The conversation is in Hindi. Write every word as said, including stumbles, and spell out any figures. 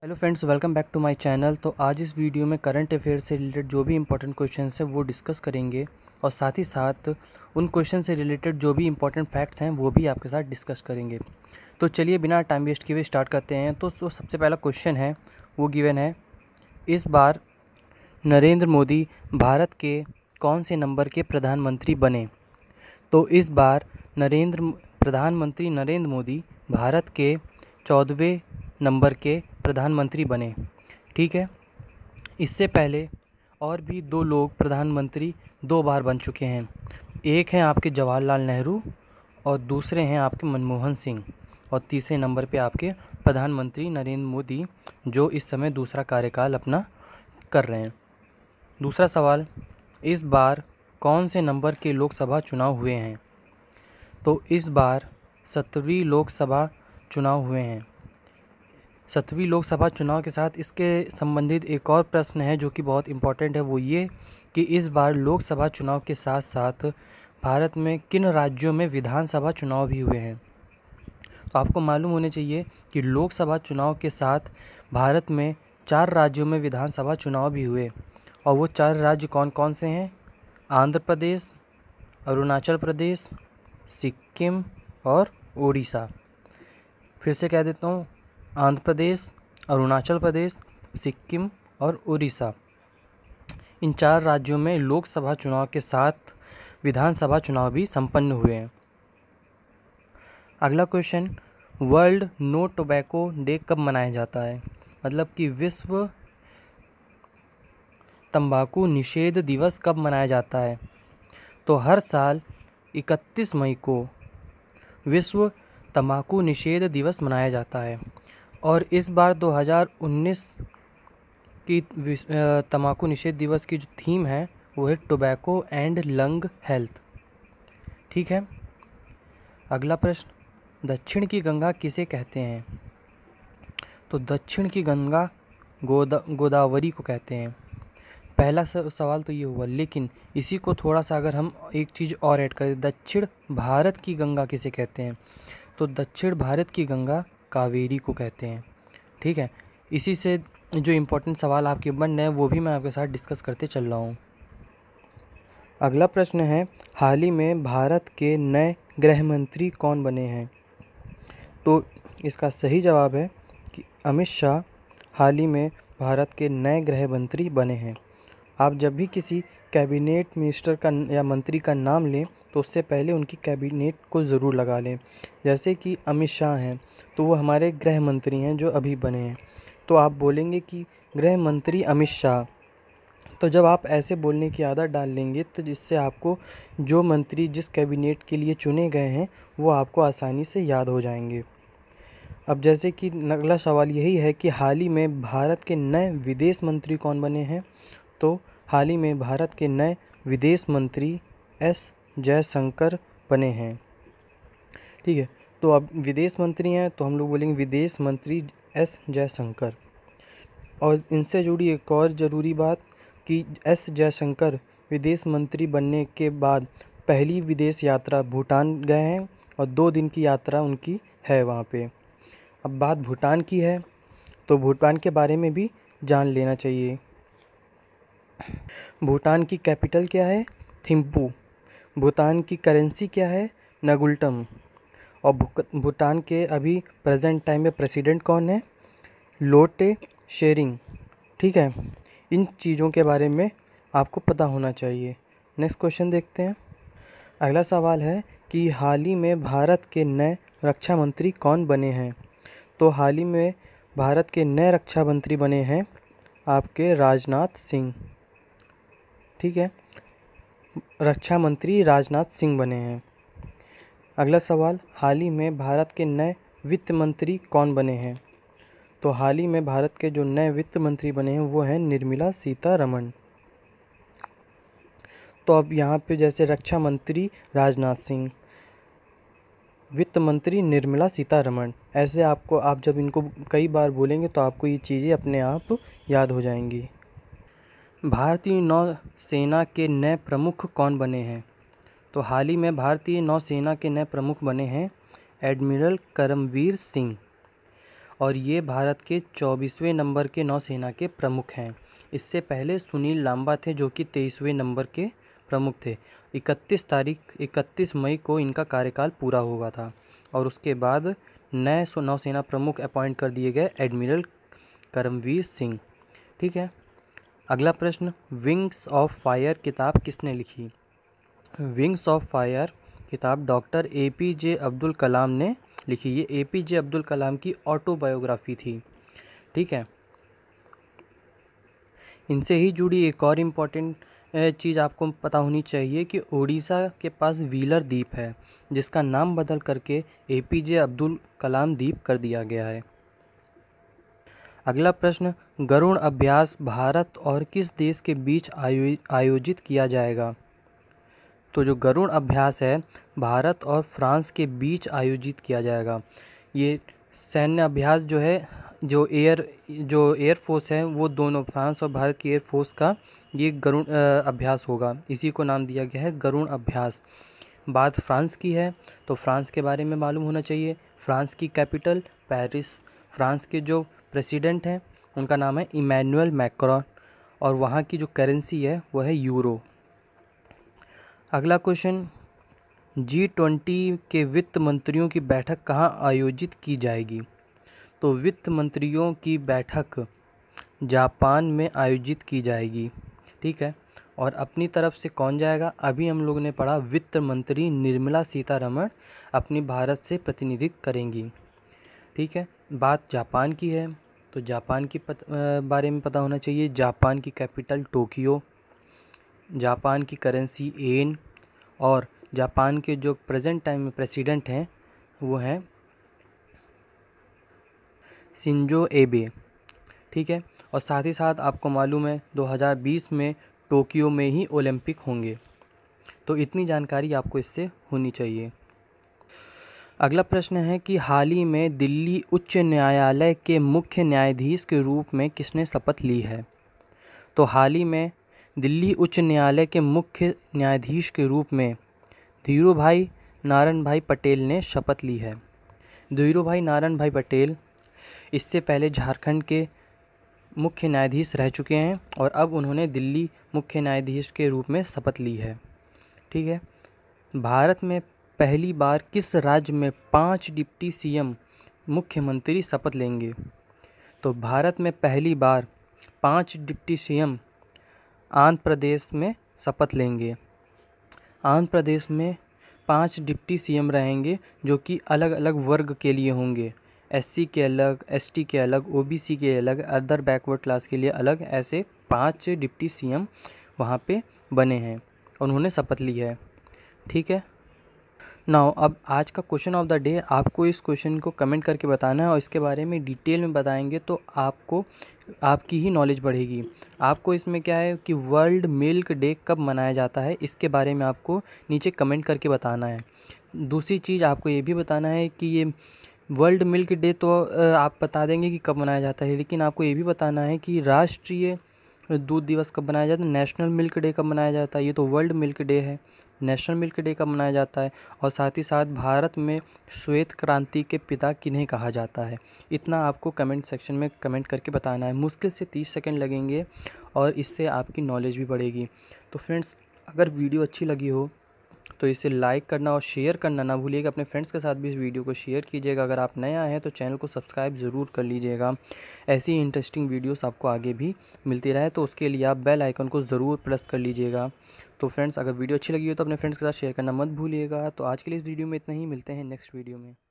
Hello friends, welcome back to my channel. तो आज इस वीडियो में करंट अफेयर से रिलेटेड जो भी इंपॉर्टेंट क्वेश्चंस हैं वो डिस्कस करेंगे और साथ ही साथ उन क्वेश्चन से रिलेटेड जो भी इंपॉर्टेंट फैक्ट्स हैं वो भी आपके साथ डिस्कस करेंगे। तो चलिए बिना टाइम वेस्ट किए हुए स्टार्ट करते हैं। तो जो सबसे पहला क्वेश्चन है वो गिवन है, इस बार नरेंद्र मोदी भारत के कौन से नंबर के प्रधानमंत्री बने। तो इस बार नरेंद्र प्रधानमंत्री नरेंद्र मोदी भारत के चौदहवें नंबर के प्रधानमंत्री बने। ठीक है, इससे पहले और भी दो लोग प्रधानमंत्री दो बार बन चुके हैं। एक हैं आपके जवाहरलाल नेहरू और दूसरे हैं आपके मनमोहन सिंह, और तीसरे नंबर पे आपके प्रधानमंत्री नरेंद्र मोदी जो इस समय दूसरा कार्यकाल अपना कर रहे हैं। दूसरा सवाल, इस बार कौन से नंबर के लोकसभा चुनाव हुए हैं। तो इस बार सत्रहवीं लोकसभा चुनाव हुए हैं। सत्रहवीं लोकसभा चुनाव के साथ इसके संबंधित एक और प्रश्न है जो कि बहुत इम्पोर्टेंट है, वो ये कि इस बार लोकसभा चुनाव के साथ साथ भारत में किन राज्यों में विधानसभा चुनाव भी हुए हैं। तो आपको मालूम होने चाहिए कि लोकसभा चुनाव के साथ भारत में चार राज्यों में विधानसभा चुनाव भी हुए, और वो चार राज्य कौन कौन से हैं। आंध्र प्रदेश, अरुणाचल प्रदेश, सिक्किम और उड़ीसा। फिर से कह देता हूँ, आंध्र प्रदेश, अरुणाचल प्रदेश, सिक्किम और उड़ीसा, इन चार राज्यों में लोकसभा चुनाव के साथ विधानसभा चुनाव भी संपन्न हुए हैं। अगला question, world no tobacco day कब मनाया जाता है। मतलब कि विश्व तंबाकू निषेध दिवस कब मनाया जाता है। तो हर साल इकतीस मई को विश्व तंबाकू निषेध दिवस मनाया जाता है, और इस बार दो हज़ार उन्नीस की तंबाकू निषेध दिवस की जो थीम है वो है टोबैको एंड लंग हेल्थ। ठीक है, अगला प्रश्न, दक्षिण की गंगा किसे कहते हैं। तो दक्षिण की गंगा गोदा गोदावरी को कहते हैं। पहला सवाल तो ये हुआ, लेकिन इसी को थोड़ा सा अगर हम एक चीज़ और ऐड करें, दक्षिण भारत की गंगा किसे कहते हैं। तो दक्षिण भारत की गंगा कावेरी को कहते हैं। ठीक है, इसी से जो इम्पोर्टेंट सवाल आपके बन रहे हैं वो भी मैं आपके साथ डिस्कस करते चल रहा हूँ। अगला प्रश्न है, हाल ही में भारत के नए गृह मंत्री कौन बने हैं। तो इसका सही जवाब है कि अमित शाह हाल ही में भारत के नए गृह मंत्री बने हैं। आप जब भी किसी कैबिनेट मिनिस्टर का या मंत्री का नाम लें तो उससे पहले उनकी कैबिनेट को ज़रूर लगा लें। जैसे कि अमित शाह हैं तो वो हमारे गृह मंत्री हैं जो अभी बने हैं, तो आप बोलेंगे कि गृह मंत्री अमित शाह। तो जब आप ऐसे बोलने की आदत डाल लेंगे तो जिससे आपको जो मंत्री जिस कैबिनेट के लिए चुने गए हैं वो आपको आसानी से याद हो जाएंगे। अब जैसे कि अगला सवाल यही है कि हाल ही में भारत के नए विदेश मंत्री कौन बने हैं। तो हाल ही में भारत के नए विदेश मंत्री एस जयशंकर बने हैं। ठीक है, तो अब विदेश मंत्री हैं तो हम लोग बोलेंगे विदेश मंत्री एस जयशंकर। और इनसे जुड़ी एक और ज़रूरी बात कि एस जयशंकर विदेश मंत्री बनने के बाद पहली विदेश यात्रा भूटान गए हैं, और दो दिन की यात्रा उनकी है वहाँ पे। अब बात भूटान की है तो भूटान के बारे में भी जान लेना चाहिए। भूटान की कैपिटल क्या है, थिम्पू। भूटान की करेंसी क्या है, नगुल्टम। और भूटान के अभी प्रेजेंट टाइम में प्रेसिडेंट कौन है, लोटे शेरिंग। ठीक है, इन चीज़ों के बारे में आपको पता होना चाहिए। नेक्स्ट क्वेश्चन देखते हैं। अगला सवाल है कि हाल ही में भारत के नए रक्षा मंत्री कौन बने हैं। तो हाल ही में भारत के नए रक्षा मंत्री बने हैं आपके राजनाथ सिंह। ठीक है, रक्षा मंत्री राजनाथ सिंह बने हैं। अगला सवाल, हाल ही में भारत के नए वित्त मंत्री कौन बने हैं। तो हाल ही में भारत के जो नए वित्त मंत्री बने हैं वो हैं निर्मला सीतारमण। तो अब यहाँ पे जैसे रक्षा मंत्री राजनाथ सिंह, वित्त मंत्री निर्मला सीतारमण, ऐसे आपको आप जब इनको कई बार बोलेंगे तो आपको ये चीज़ें अपने आप याद हो जाएंगी। भारतीय नौसेना के नए प्रमुख कौन बने हैं। तो हाल ही में भारतीय नौसेना के नए प्रमुख बने हैं एडमिरल करमवीर सिंह। और ये भारत के चौबीसवें नंबर के नौसेना के प्रमुख हैं। इससे पहले सुनील लांबा थे जो कि तेईसवें नंबर के प्रमुख थे। इकतीस तारीख इकतीस मई को इनका कार्यकाल पूरा हुआ था और उसके बाद नए नौसेना प्रमुख अपॉइंट कर दिए गए एडमिरल करमवीर सिंह। ठीक है, अगला प्रश्न, विंग्स ऑफ फायर किताब किसने लिखी? विंग्स ऑफ फायर किताब doctor A P J Abdul Kalam ने लिखी। ये ए पी जे अब्दुल कलाम की ऑटोबायोग्राफी थी। ठीक है, इनसे ही जुड़ी एक और इम्पॉर्टेंट चीज़ आपको पता होनी चाहिए कि उड़ीसा के पास व्हीलर द्वीप है जिसका नाम बदल करके ए पी जे अब्दुल कलाम द्वीप कर दिया गया है। अगला प्रश्न, गरुड़ अभ्यास भारत और किस देश के बीच आयो आयोजित किया जाएगा? तो जो गरुड़ अभ्यास है भारत और फ्रांस के बीच आयोजित किया जाएगा। ये सैन्य अभ्यास जो है, जो एयर जो एयरफोर्स है वो दोनों फ्रांस और भारत की एयरफोर्स का ये गरुड़ अभ्यास होगा। इसी को नाम दिया गया है गरुड़ अभ्यास। बात फ्रांस की है तो फ्रांस के बारे में मालूम होना चाहिए। फ्रांस की कैपिटल पेरिस। फ्रांस के जो प्रेसिडेंट हैं उनका नाम है इमैनुअल मैक्रोन और वहाँ की जो करेंसी है वो है यूरो। अगला क्वेश्चन, जी ट्वेंटी के वित्त मंत्रियों की बैठक कहाँ आयोजित की जाएगी? तो वित्त मंत्रियों की बैठक जापान में आयोजित की जाएगी। ठीक है, और अपनी तरफ से कौन जाएगा? अभी हम लोगों ने पढ़ा वित्त मंत्री निर्मला सीतारमण अपनी भारत से प्रतिनिधित्व करेंगी। ठीक है, बात जापान की है तो जापान की पत, बारे में पता होना चाहिए। जापान की कैपिटल टोक्यो, जापान की करेंसी येन और जापान के जो प्रेजेंट टाइम में प्रेसिडेंट हैं वो हैं शिंजो एबे। ठीक है, और साथ ही साथ आपको मालूम है दो हज़ार बीस में टोक्यो में ही ओलंपिक होंगे। तो इतनी जानकारी आपको इससे होनी चाहिए। अगला प्रश्न है कि हाल ही में दिल्ली उच्च न्यायालय के मुख्य न्यायाधीश के रूप में किसने शपथ ली है? तो हाल ही में दिल्ली उच्च न्यायालय के मुख्य न्यायाधीश के रूप में धीरूभाई नारायण भाई पटेल ने शपथ ली है। धीरूभाई नारायण भाई पटेल इससे पहले झारखंड के मुख्य न्यायाधीश रह चुके हैं और अब उन्होंने दिल्ली मुख्य न्यायाधीश के रूप में शपथ ली है। ठीक है, भारत में पहली बार किस राज्य में पांच डिप्टी सीएम मुख्यमंत्री शपथ लेंगे? तो भारत में पहली बार पांच डिप्टी सीएम आंध्र प्रदेश में शपथ लेंगे। आंध्र प्रदेश में पांच डिप्टी सीएम रहेंगे जो कि अलग अलग वर्ग के लिए होंगे। एससी के अलग, एसटी के अलग, ओबीसी के अलग, अदर बैकवर्ड क्लास के लिए अलग, ऐसे पांच डिप्टी सीएम वहाँ पे बने हैं और उन्होंने शपथ ली है। ठीक है, नाउ अब आज का क्वेश्चन ऑफ द डे, आपको इस क्वेश्चन को कमेंट करके बताना है और इसके बारे में डिटेल में बताएंगे तो आपको आपकी ही नॉलेज बढ़ेगी। आपको इसमें क्या है कि वर्ल्ड मिल्क डे कब मनाया जाता है इसके बारे में आपको नीचे कमेंट करके बताना है। दूसरी चीज़ आपको ये भी बताना है कि ये वर्ल्ड मिल्क डे तो आप बता देंगे कि कब मनाया जाता है, लेकिन आपको ये भी बताना है कि राष्ट्रीय दूध दिवस कब मनाया जाता है, नेशनल मिल्क डे कब मनाया जाता है। ये तो वर्ल्ड मिल्क डे है, नेशनल मिल्क डे कब मनाया जाता है और साथ ही साथ भारत में श्वेत क्रांति के पिता किन्हें कहा जाता है। इतना आपको कमेंट सेक्शन में कमेंट करके बताना है। मुश्किल से तीस सेकंड लगेंगे और इससे आपकी नॉलेज भी बढ़ेगी। तो फ्रेंड्स, अगर वीडियो अच्छी लगी हो तो इसे लाइक करना और शेयर करना ना भूलिएगा। अपने फ्रेंड्स के साथ भी इस वीडियो को शेयर कीजिएगा। अगर आप नए आए हैं तो चैनल को सब्सक्राइब ज़रूर कर लीजिएगा। ऐसी ही इंटरेस्टिंग वीडियोस आपको आगे भी मिलती रहे तो उसके लिए आप बेल आइकन को ज़रूर प्रेस कर लीजिएगा। तो फ्रेंड्स, अगर वीडियो अच्छी लगी हो तो अपने फ्रेंड्स के साथ शेयर करना मत भूलिएगा। तो आज के लिए इस वीडियो में इतना ही, मिलते हैं नेक्स्ट वीडियो में।